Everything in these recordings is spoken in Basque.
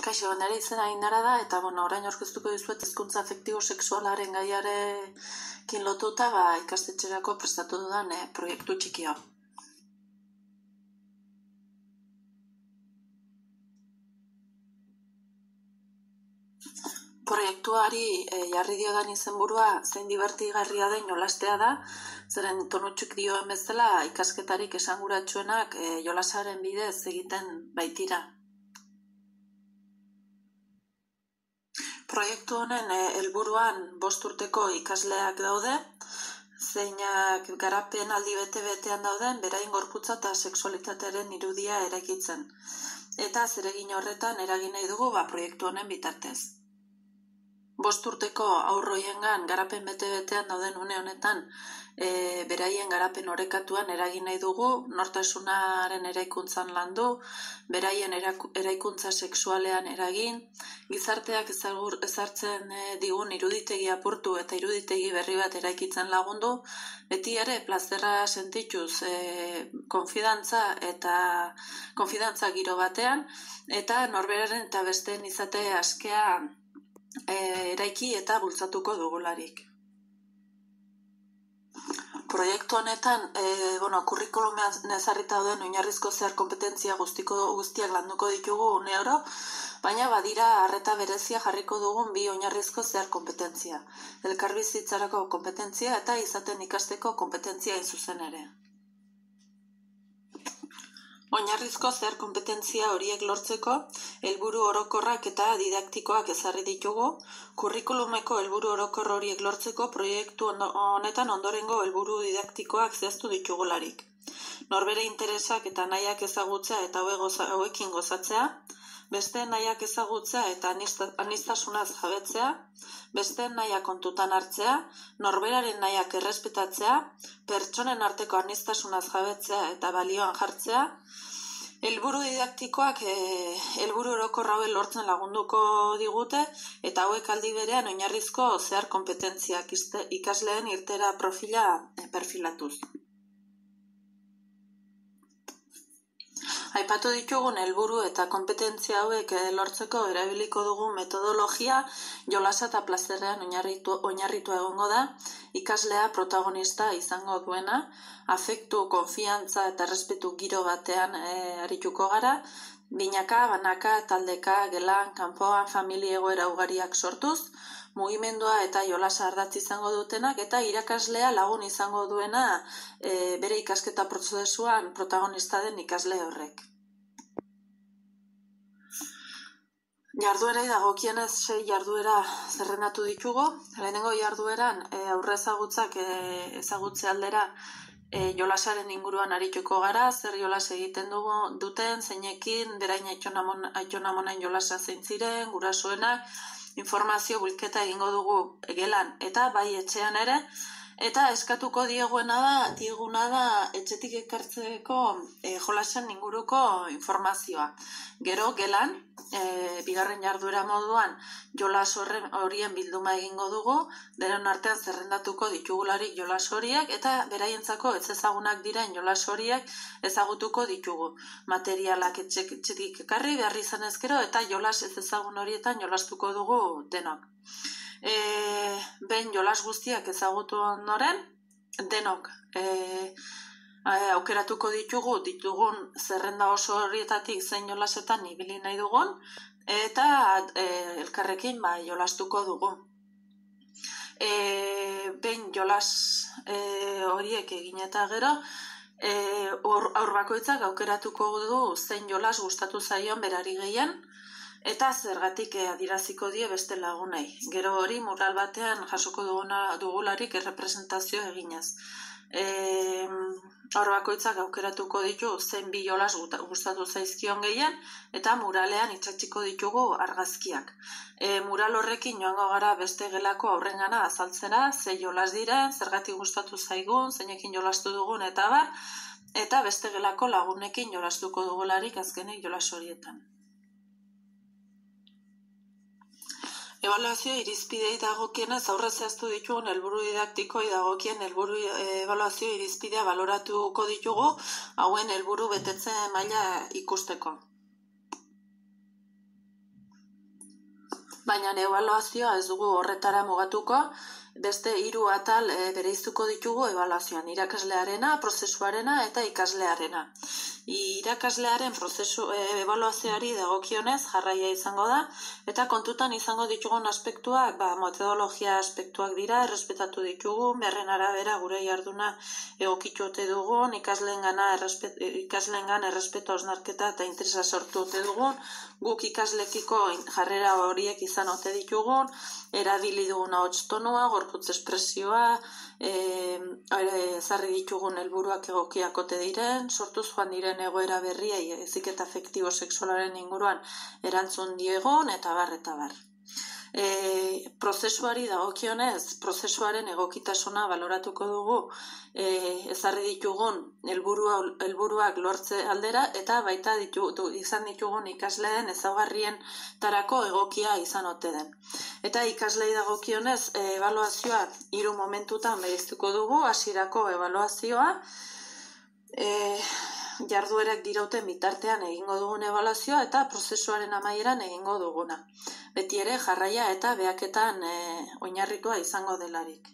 Kaixo, nire izena Ainara da, eta orain aurkeztuko dizuet hezkuntza afektibo-sexualaren gaiarekin lotuta ikastetxerako prestatu dudan proiektu txiki hau. Proiektuari jarri diodan izenburua zein dibertigarria den jolastea da, zeren tonutxuk dioen bezala ikasketarik esanguratsuenak jolasaren bidez egiten baitira. Proiektu honen helburuan 5 urteko ikasleak daude, zeinak garapen aldi bete-betean dauden berain gorputza eta sexualitatearen irudia eraikitzen. Eta zeregin horretan eragin nahi dugu proiektu honen bitartez. 5 urteko haurroiengan garapen bete-betean dauden une honetan beraien garapen orekatuan eragin nahi dugu, nortasunaren eraikuntzan landu, beraien eraikuntza sexualean eragin, gizarteak ezartzen digun iruditegi apurtu eta iruditegi berri bat eraikitzen lagundu, beti ere plazerra sentituz konfidantza giro batean, eta norberaren eta besteen izate askea eraiki eta bultzatuko dugularik. Proiektu honetan, kurrikulumean ezarrita dauden oinarrizko zehar konpetentzia guztiak landuko ditugu une oro, baina badira arreta berezia jarriko dugun 2 oinarrizko zehar konpetentzia. Elkarbizitzarako konpetentzia eta izaten ikasteko konpetentzia hain zuzen ere. Oinarrizko zehar konpetentzia horiek lortzeko, helburu orokorrak eta didaktikoak ezarri ditugu, kurrikulumeko helburu orokor horiek lortzeko proiektu honetan ondorengo helburu didaktikoak zehaztu ditugularik. Norbere interesak eta nahiak ezagutzea eta hauekin gozatzea, beste nahiak ezagutzea eta aniztasunaz jabetzea, beste nahiak kontutan hartzea, norberaren nahiak errespetatzea, pertsonen arteko aniztasunaz jabetzea eta balioan jartzea, helburu didaktikoak helburu orokor hauek lortzen lagunduko digute eta hauek aldi berean oinarrizko zehar konpetentziak ikasleen irteera profila perfilatuz. Aipatu ditugun helburu eta konpetentzia hauek lortzeko erabiliko dugun metodologia jolasa eta plazerrean oinarritua egongo da, ikaslea protagonista izango duena, afektu, konfiantza eta errespetu giro batean arituko gara, binaka, banaka, taldeka, gelan, kanpoan, familia egoera ugariak sortuz, mugimendua eta jolasa ardatz izango dutenak eta irakaslea lagun izango duena bere ikasketa prozesuan protagonista den ikasle horrek. Jarduerei dagokienez 6 jarduera zerrendatu ditugu. Lehenengo jardueran aurre ezagutzak ezagutze aldera jolasaren inguruan arituko gara, zer jolas egiten duten, zeinekin, berain aitona-amonain jolasa zein ziren, gurasoenak, informazio bilketa egingo dugu gelan eta bai etxean ere, eta eskatuko dieguna da etxetik ekartzeko jolasen inguruko informazioa. Gero gelan, bigarren jarduera moduan jolas horien bilduma egingo dugu, denon artean zerrendatuko ditugularik jolas horiek eta beraientzako ez ezagunak diren jolas horiek ezagutuko ditugu. Materialak etxetik ekarri behar izan ezkero eta jolas ez ezagun horietan jolastuko dugu denok. Behin jolas guztiak ezagutu ondoren, denok aukeratuko ditugun zerrenda oso horietatik zein jolasetan ibili nahi dugun, eta elkarrekin jolastuko dugu. Behin jolas horiek egin eta gero, haur bakoitzak aukeratuko du zein jolas gustatu zaion berari gehien, eta zergatik adieraziko die beste lagunei. Gero hori mural batean jasoko dugularik errepresentazio eginez. Haur bakoitzak aukeratuko ditu zein 2 jolas gustatu zaizkion gehien, eta muralean itxatziko ditugu argazkiak. Mural horrekin joango gara beste gelako aurrengana azaltzera, ze jolas diren, zergatik gustatu zaigun, zeinekin jolastu dugun eta bar, eta beste gelako lagunekin jolastuko dugularik azkenik jolas horietan. Ebaluazio irizpidei dagokienez aurre zehaztu ditugun helburu didaktikoei dagokien helburu ebaluazio irizpidea baloratuko ditugu hauen helburu betetze maila ikusteko. baina ebaluazioa ez dugu horretara mugatuko, beste 3 atal bereiztuko ditugu ebaluazioan, irakaslearena, prozesuarena eta ikaslearena. Irakaslearen ebaluazioari dagokionez jarraia izango da, eta kontutan izango ditugun aspektuak, metodologia aspektuak dira, errespetatu ditugu, berren arabera gure jarduna egokitu ote dugun, ikasleengan errespetu hausnarketa eta interesa sortu ote dugun, guk ikaslekiko jarrera horiek izan ote ditugun, erabili dugun ahots tonua, gorputz espresioa, ezarri ditugun helburuak egokiak ote diren, sortuz joan diren egoera berriei heziketa afektibo sexualaren inguruan erantzun diegon, eta bar, eta bar. Prozesuari dagokionez, prozesuaren egokitasuna baloratuko dugu ezarri ditugun helburuak lortze aldera, eta baita izan ditugun ikasleen ezaugarrien tarako egokia izan ote den. Eta ikaslei dagokionez, ebaluazioa 3 momentutan bereiztuko dugu, hasierako ebaluazioa, jarduerak dirauten bitartean egingo dugun ebaluazioa, eta prozesuaren amaieran egingo duguna. Beti ere jarraia eta behaketan oinarritua izango delarik.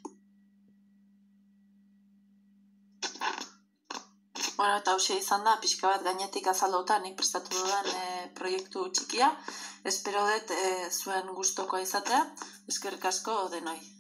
Eta hausia izan da, pixka bat gainetik azalduta nik prestatu dudan proiektu txikia. Espero dut zuen gustokoa izatea, eskerrik asko denoi.